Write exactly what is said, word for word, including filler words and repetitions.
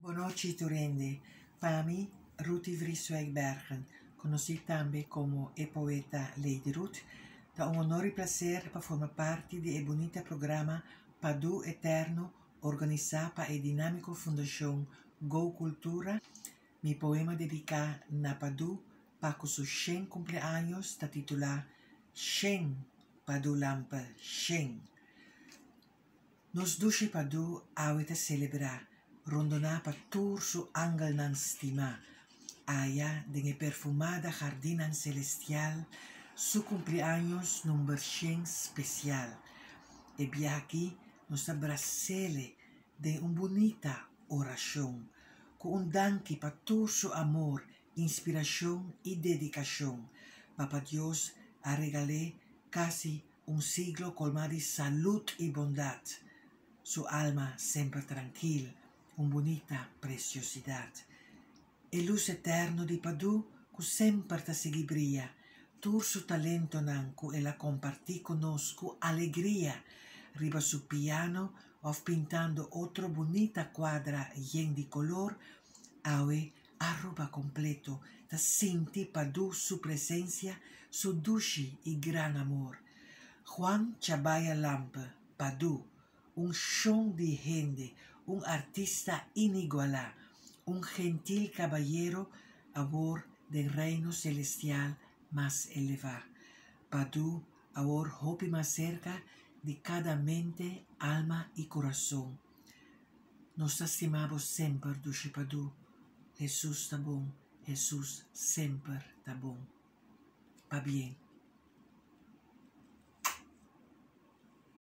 Bonoci Turende, Pami Ruti Vriswijk-Bergen, conhecido também como a poeta Lady Ruth, dá um honor e prazer para formar parte do bonito programa Padu Eterno, organizado para a dinâmica Fundação Go Cultura. Mi poema dedicado na Padu para o seu cem cumpleaños, está titulado cem Padu Lampa cem. Nos duši Padu awita celebrar, rondonar para tur su angel nan stima, allá de perfumada jardina celestial, su cumpleaños number cem especial. E aqui nos abracele de uma bonita oração, com um danke para tur su amor, inspiração e dedicação. Papa Deus a regalé quase um siglo colmado de saúde e bondade. Su alma sempre tranquila, una bonita preciosidade. E luz eterno di Padu, che sempre ta segui brilla, tur su talento nanco e la compartì conosco allegria, riba su piano, of pintando otro bonita quadra yen di color, awe arroba completo, ta senti Padu su presencia, su dushi y gran amor. Juan Chabaya Lampa, Padu, un show de gente, un artista inigualable, un gentil caballero a bor del reino celestial más elevado. Padu, ahora hopi más cerca de cada mente, alma y corazón. Nos estimamos siempre, Dushi Padu. Jesús está bom, Jesús siempre está bom. Pa bien.